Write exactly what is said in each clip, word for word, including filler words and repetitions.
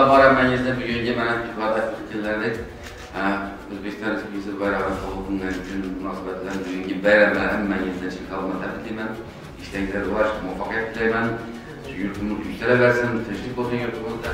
boramaningizda bugungi mana ifoda qilganlaridek O'zbekiston Respublikasi bayrog'i qabul qilingan uchun munosabat bilan bugungi bayram bilan hammangizdan chin qalbimdan tabriklayman. İşlerinize rivoj, muvaffaqiyat tilayman. Yurtimiz yükselaversin, tinchlik bo'lsin yurtimizda.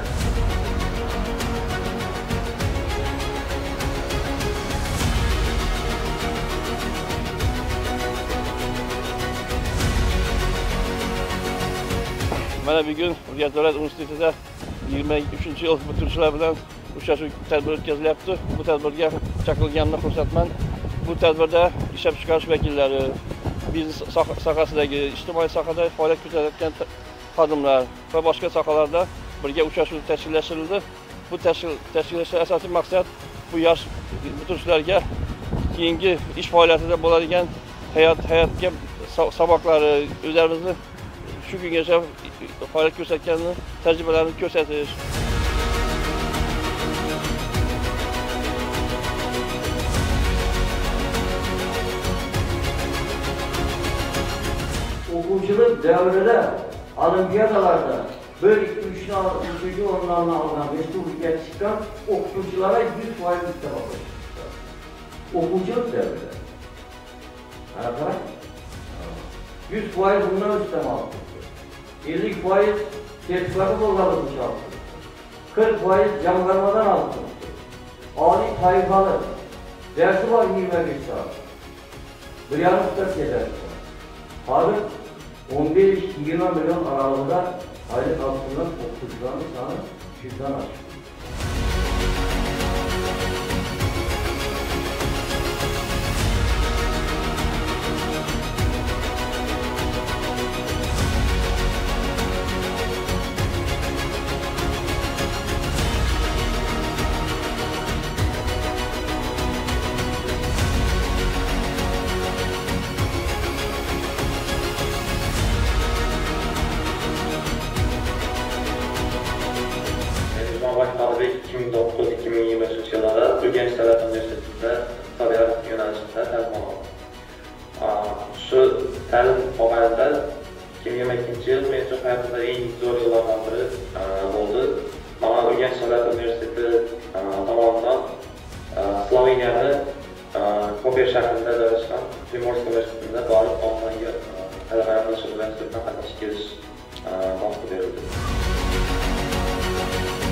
Mana bugun Urganch davlat universitetida yigirma uchinchi yil bitiruvchilar bilan uchrashuv tadbiri o'tkazilyapti. Bu tadbirga chaqirganimdan xursandman. Bu tadbirda ishlab chiqarish vakillari, biznes sohasidagi, ijtimoiy sohada faoliyat ko'rsatayotgan xodimlar va boshqa sohalarda birga uchrashuv tashkillashtirildi. Bu tashkillashtirishning asosiy maqsad bu yosh bitiruvchilarga keyingi ish faoliyatida bo'ladigan hayot hayotga saboqlari, o'zlarimizni shu kungacha faoliyat ko'rsatgan tajribalarini ko'rsatish. O'quvchilik davrida olimpiadalarda bir ikki uchinchi o'rinlarni olgan respublikaga chiqqan o'qituvchilarga yuz foiz iste'mol qilishdi. O'quvchilik davrida. Ana qarang. yuz foiz bundan iste'mol qildi. ellik foiz sertifikatli bo'lganlar uchun oldi. qirq foiz jamg'armadan oldi. Oliy toifali dersi bor yigirma besh soat. bir yarim soat ketadi. Hozir o'n besh yigirma million aralığında aylık altından o'qituvchilarning soni yuzdan oshdi. iki ming dokuz iki ming yigirma uchinchi yillarda Urganch davlat universitetida tabiat yo'nalishida ta'lim oldim. Shu ta'lim mobaynida ikki ming yigirma ikkinchi yil men uchun hayotimdagi eng zo'r yillardan biri bo'ldi. Mana Urganch davlat universiteti tomonidan Sloveniyani Koper shahrida joylashgan Primorsk universitetida borib onlaynga talabalarga shu universitetdan qatnashib kelish vaqti berildi.